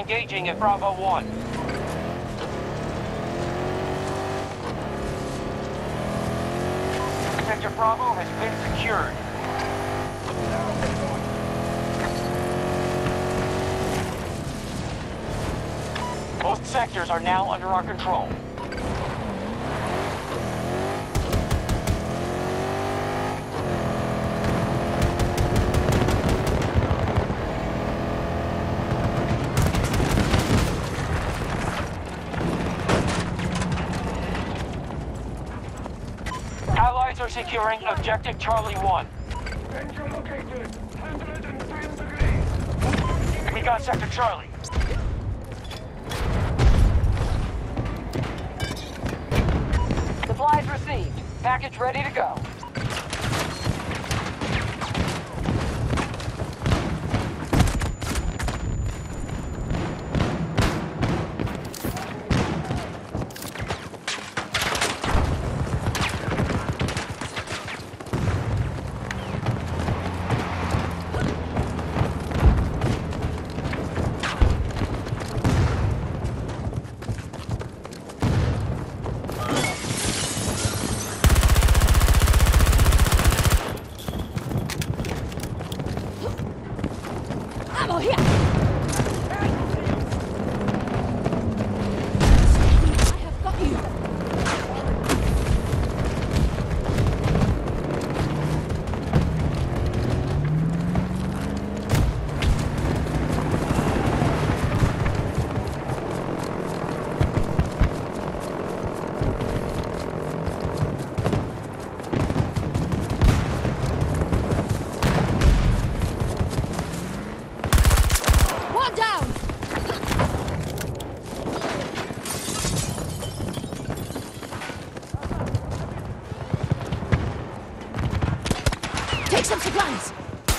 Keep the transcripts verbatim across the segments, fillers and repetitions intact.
engaging at Bravo one. Sector Bravo has been secured. Both sectors are now under our control. Allies are securing Objective Charlie one. We got Sector Charlie. Supplies received. Package ready to go. Take some supplies!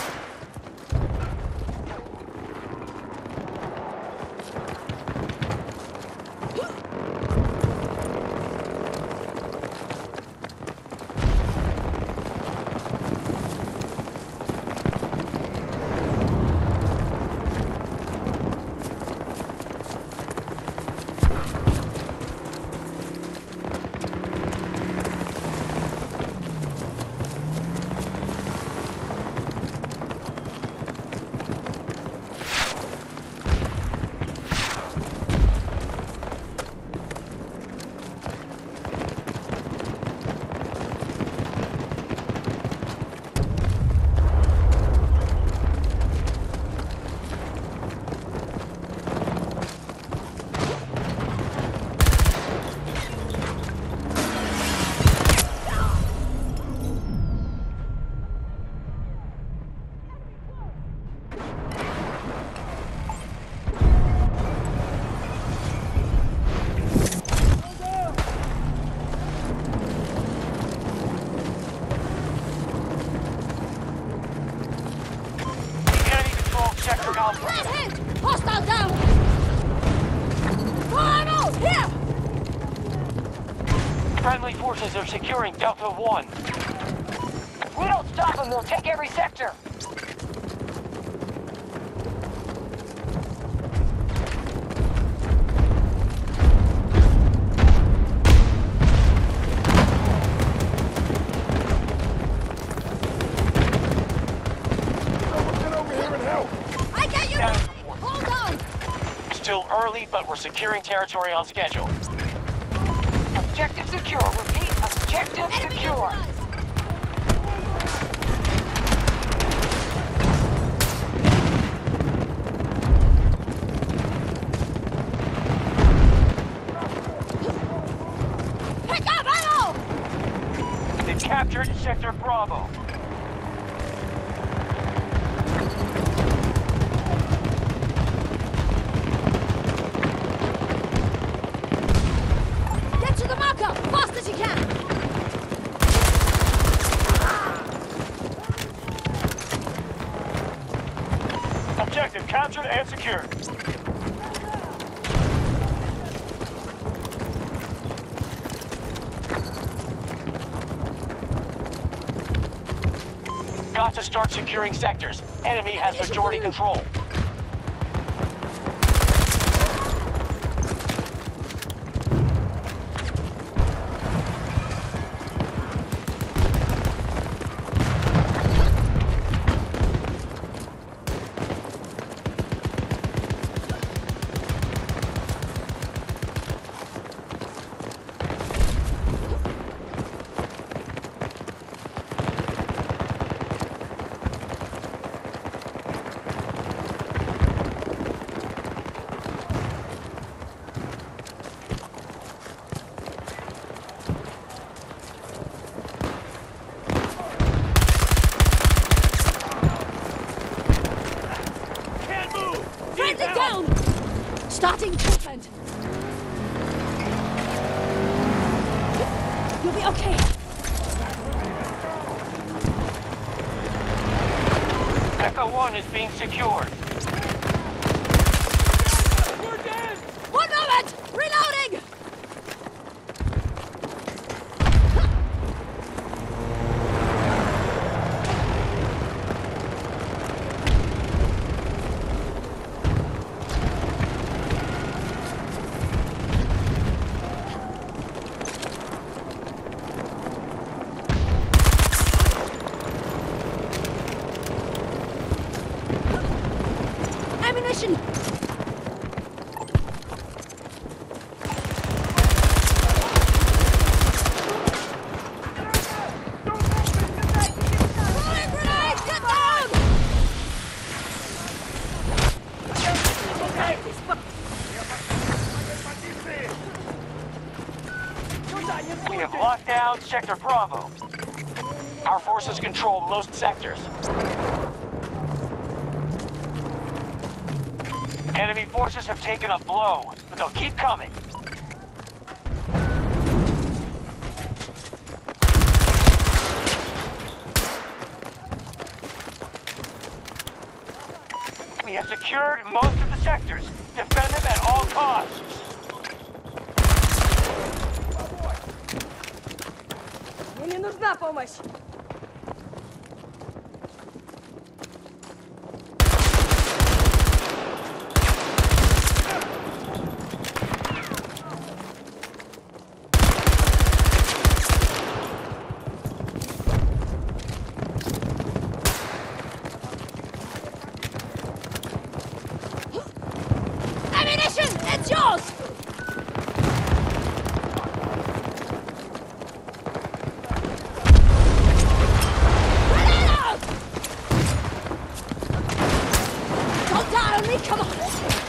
Red hit! Hostile down! Full here! Friendly forces are securing Delta one. We don't stop them, they'll take every sector. Still early, but we're securing territory on schedule. Objective secure. Repeat, objective secure. Pick up ammo! They've captured Sector Bravo. Fast as you can! Objective captured and secured. Got to start securing sectors. Enemy has majority control. be okay. Echo one is being secured. One moment! Reloading! Ammunition! Throwing grenade! Get down! We have locked down Sector Bravo. Our forces control most sectors. Enemy forces have taken a blow, but they'll keep coming. We have secured most of the sectors. Defend them at all costs. Мне не нужна помощь! Ammunition! It's yours! Grenade out! Don't die on me, come on!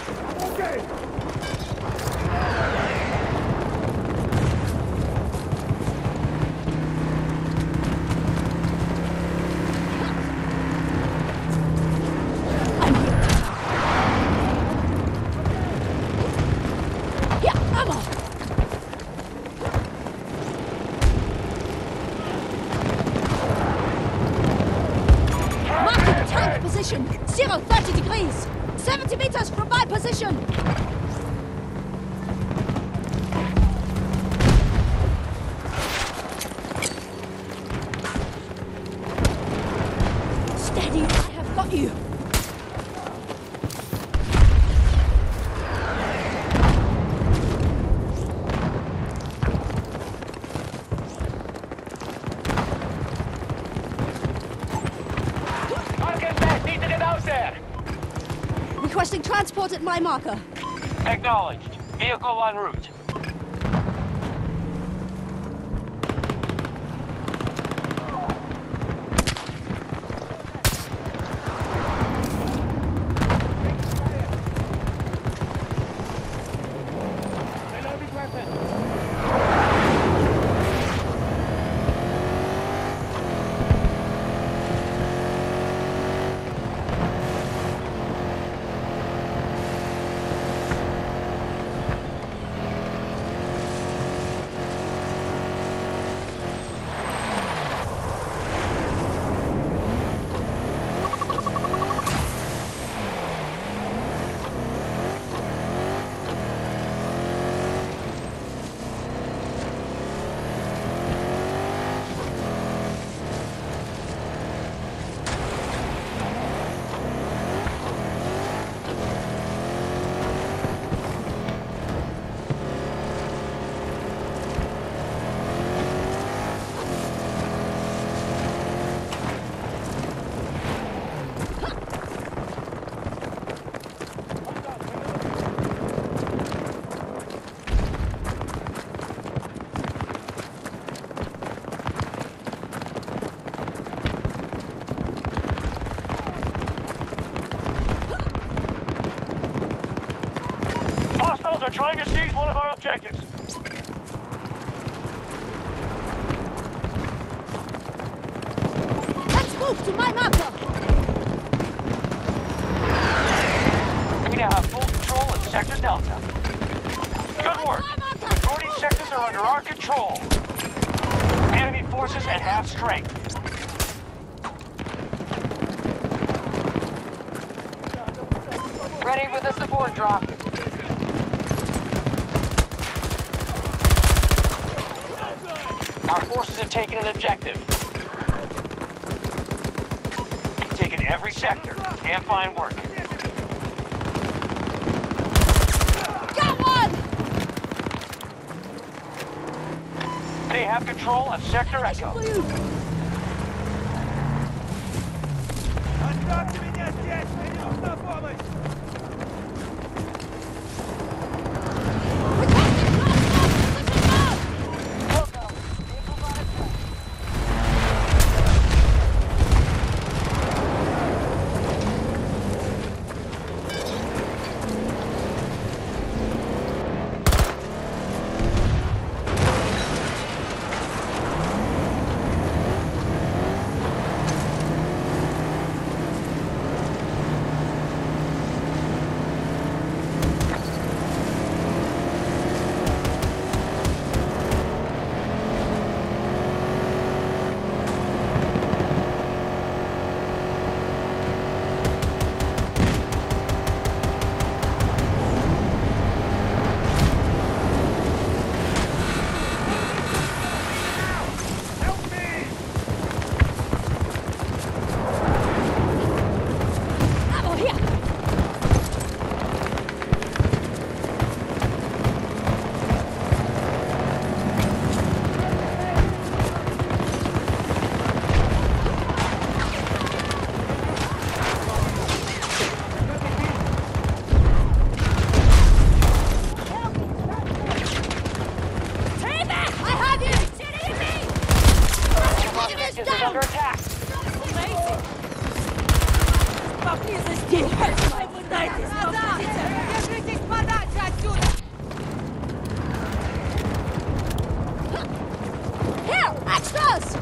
Yeah, ammo! Marking tank position! Zero thirty degrees! seventy meters from my position! Steady, I have got you! I'm getting back. Need to get out there. Requesting transport at my marker. Acknowledged. Vehicle en route. Hostiles are trying to seize one of our objectives. Let's move to my marker! We now have full control of Sector Delta. Good work. Majority sectors are under our control. resources and have strength. Ready with a support drop. Our forces have taken an objective. We've taken every sector. And fine work. Got one! They have control of Sector Echo. Оставьте меня здесь! Мне нужна помощь! Under attack. Поблизости! Дайте назад! Держитесь подальше отсюда! Here! Extras!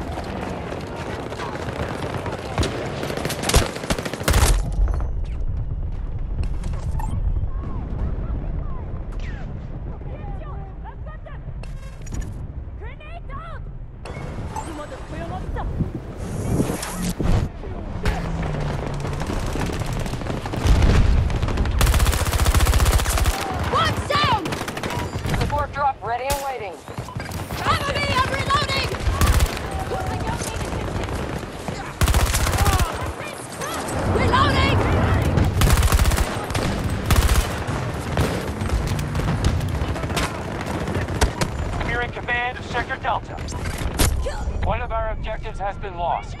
Grenade out! One's down! Support drop ready and waiting. Cover me! I'm reloading! Reloading! We're in command of Sector Delta. One of our objectives has been lost.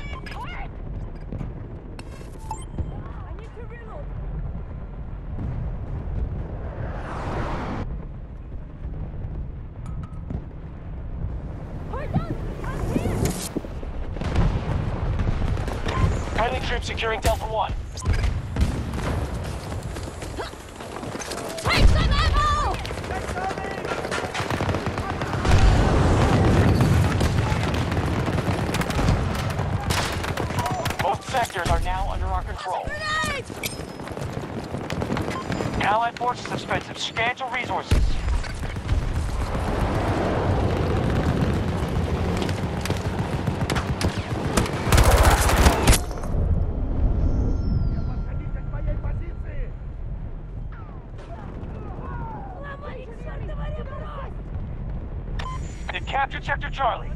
Friendly troops securing Delta One. Take some ammo! Most sectors are now under our control. Grenade! Allied forces have spent substantial resources. Подходите к моей позиции! They've captured Sector Charlie.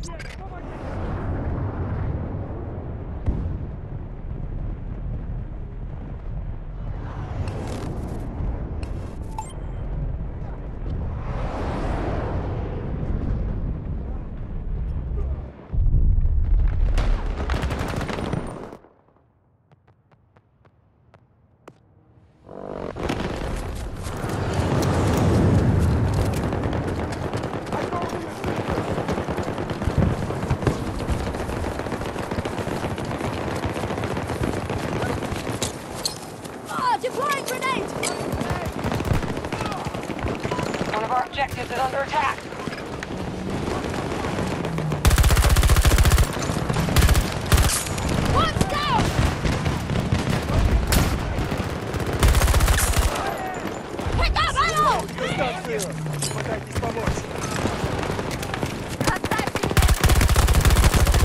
Oh, deploying grenade! One of our objectives is under attack. One's down! Pick up ammo! Дистанцию! Пытайтесь помочь! Оставьте меня!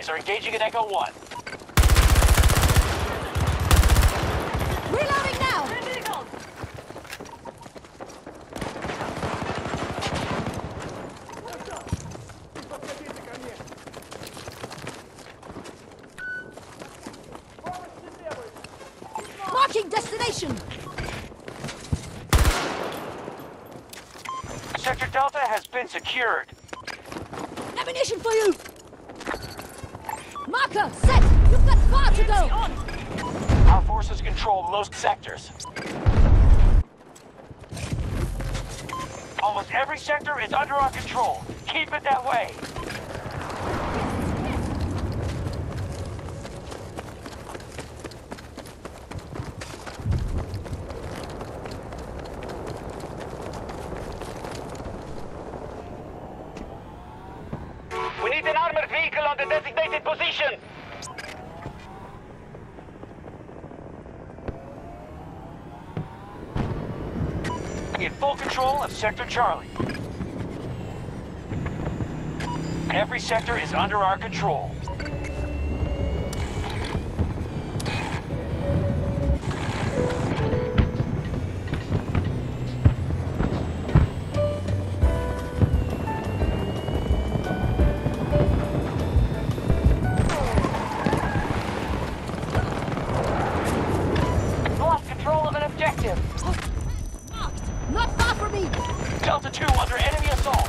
Allies are engaging at Echo one. Reloading now! Marking destination! Sector Delta has been secured. Ammunition for you! Marker, set! You've got far to go! Our forces control most sectors. Almost every sector is under our control. Keep it that way. We need an armored vehicle on the designated position! In full control of Sector Charlie. Every sector is under our control. Lost control of an objective. Marked! Not far from me! Delta two under enemy assault.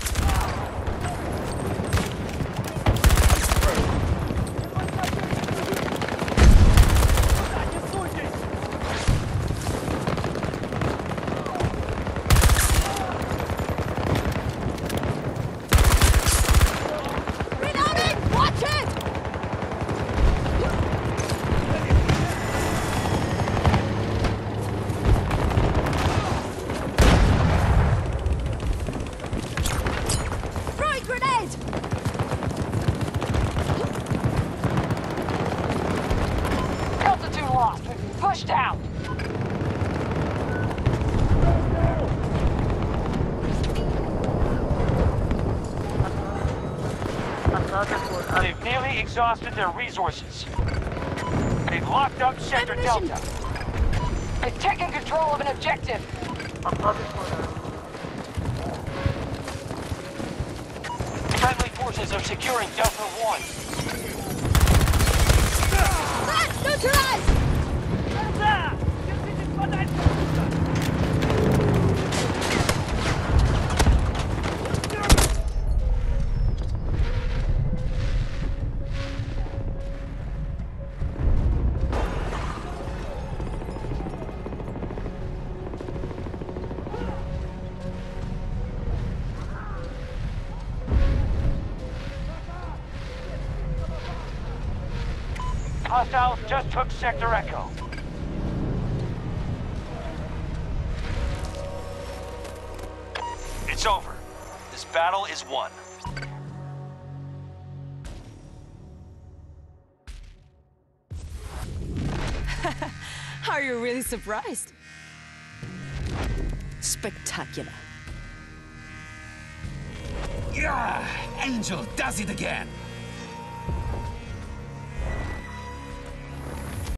Reloading! Watch it! Throwing grenade! Delta two lost. Pushed out. They've nearly exhausted their resources. They've locked up Sector Ammunition. Delta. They've taken control of an objective. Friendly forces are securing Delta one. That's neutralized! Да! Держитесь подальше отсюда! Hostiles just took Sector Echo. It's over. This battle is won. Are you really surprised? Spectacular. Yeah, Angel does it again.